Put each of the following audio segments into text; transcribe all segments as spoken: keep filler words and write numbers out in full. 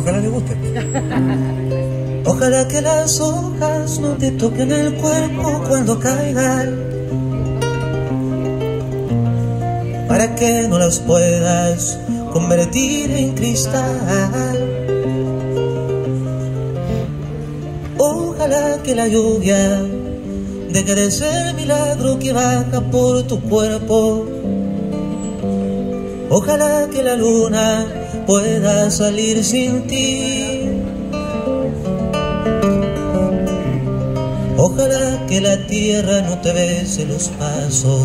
Ojalá le guste. Ojalá que las hojas no te toquen el cuerpo cuando caigan, para que no las puedas convertir en cristal. Ojalá que la lluvia deje de ser milagro que baja por tu cuerpo. Ojalá que la luna pueda salir sin ti. Ojalá que la tierra no te bese los pasos.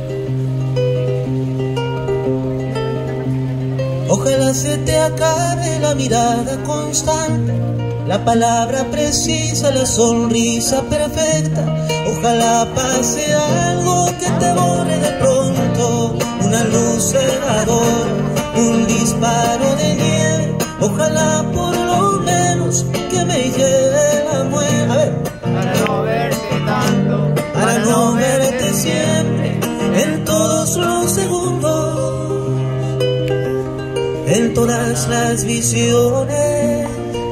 Ojalá se te acabe la mirada constante, la palabra precisa, la sonrisa perfecta. Ojalá pase algo que te borre de pronto, una luz cegadora, un disparo de nieve. Ojalá por lo menos que me lleve la muerte. A ver. Para no verte tanto, para, para no verte siempre, en todos los segundos, en todas las visiones.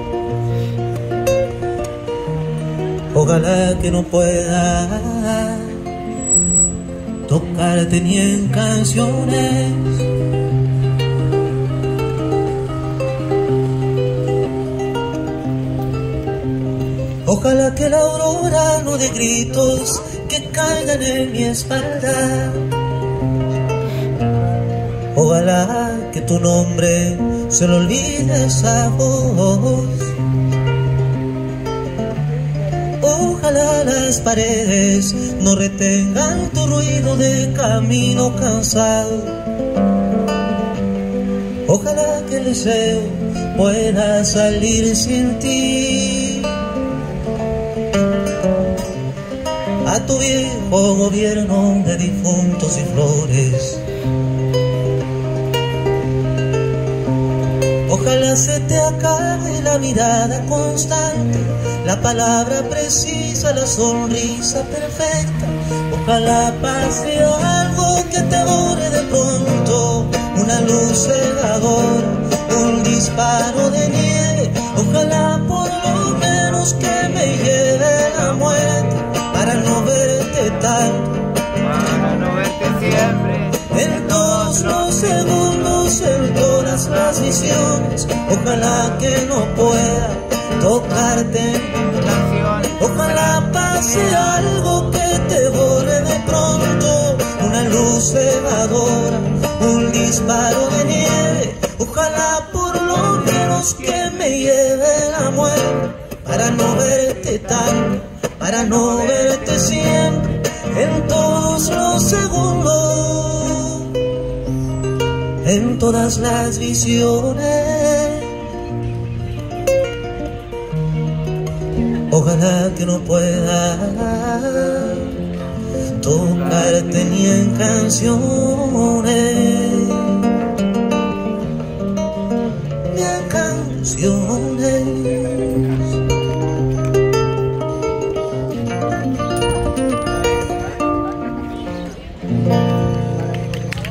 Ojalá que no pueda tocarte ni en canciones. Ojalá que la aurora no dé gritos que caigan en mi espalda. Ojalá que tu nombre se lo olvide esa voz. Ojalá las paredes no retengan tu ruido de camino cansado. Ojalá que el deseo pueda salir sin ti. A tu viejo gobierno de difuntos y flores, ojalá se te acabe la mirada constante, la palabra precisa, la sonrisa perfecta. Ojalá pase algo que te borre de pronto, una luz cegadora, un disparo de nieve. Ojalá por lo menos que me lleve la muerte, para no verte tanto, para no verte siempre, en todos los segundos, en todas las visiones. Ojalá que no pueda tocarte en canciones. Ojalá pase algo que te borre de pronto, una luz cegadora, un disparo de nieve. Ojalá por lo menos que me lleve la muerte, para no verte tanto, para no verte siempre, en todos los segundos, en todas las visiones. Ojalá que no pueda tocarte ni en canciones, ni en canciones.